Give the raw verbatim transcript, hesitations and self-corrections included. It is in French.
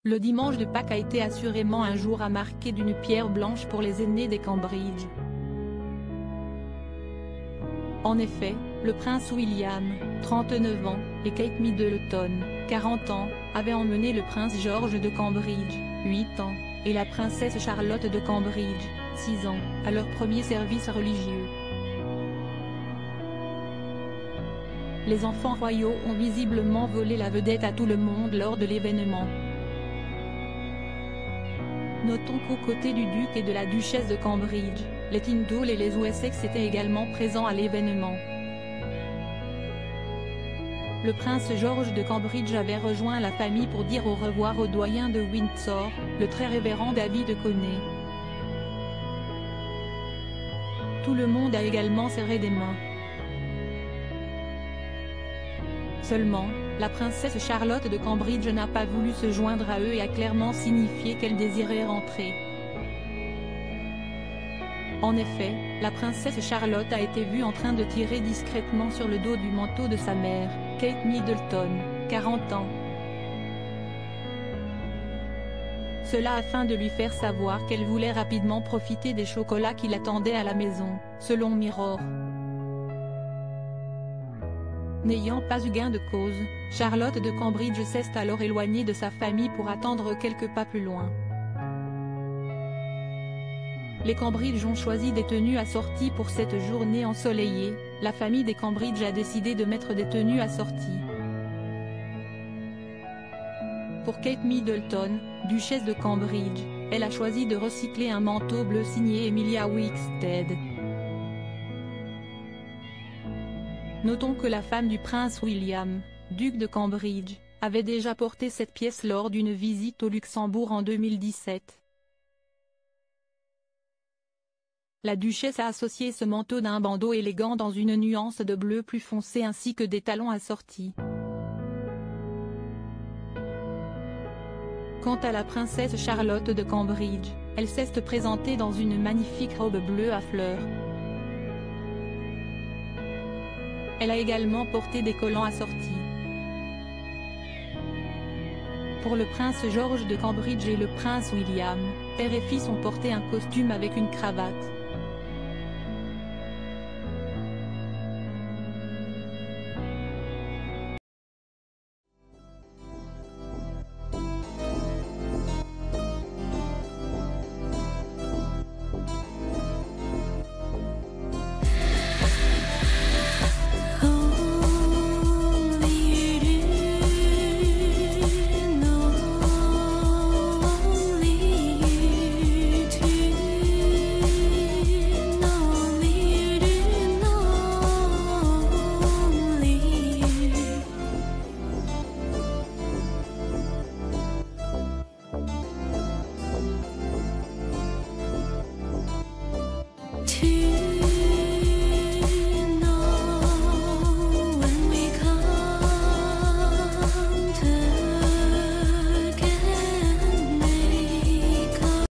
Le dimanche de Pâques a été assurément un jour à marquer d'une pierre blanche pour les aînés des Cambridge. En effet, le prince William, trente-neuf ans, et Kate Middleton, quarante ans, avaient emmené le prince George de Cambridge, huit ans, et la princesse Charlotte de Cambridge, six ans, à leur premier service religieux. Les enfants royaux ont visiblement volé la vedette à tout le monde lors de l'événement. Notons qu'aux côtés du duc et de la duchesse de Cambridge, les Tyndall et les Wessex étaient également présents à l'événement. Le prince George de Cambridge avait rejoint la famille pour dire au revoir au doyen de Windsor, le très révérend David de Coney. Tout le monde a également serré des mains. Seulement, la princesse Charlotte de Cambridge n'a pas voulu se joindre à eux et a clairement signifié qu'elle désirait rentrer. En effet, la princesse Charlotte a été vue en train de tirer discrètement sur le dos du manteau de sa mère, Kate Middleton, quarante ans. Cela afin de lui faire savoir qu'elle voulait rapidement profiter des chocolats qui l'attendaient à la maison, selon Mirror. N'ayant pas eu gain de cause, Charlotte de Cambridge s'est alors éloignée de sa famille pour attendre quelques pas plus loin. Les Cambridge ont choisi des tenues assorties pour cette journée ensoleillée. La famille des Cambridge a décidé de mettre des tenues assorties. Pour Kate Middleton, duchesse de Cambridge, elle a choisi de recycler un manteau bleu signé Emilia Wickstead. Notons que la femme du prince William, duc de Cambridge, avait déjà porté cette pièce lors d'une visite au Luxembourg en deux mille dix-sept. La duchesse a associé ce manteau d'un bandeau élégant dans une nuance de bleu plus foncé ainsi que des talons assortis. Quant à la princesse Charlotte de Cambridge, elle s'est présentée dans une magnifique robe bleue à fleurs. Elle a également porté des collants assortis. Pour le prince George de Cambridge et le prince William, père et fils ont porté un costume avec une cravate.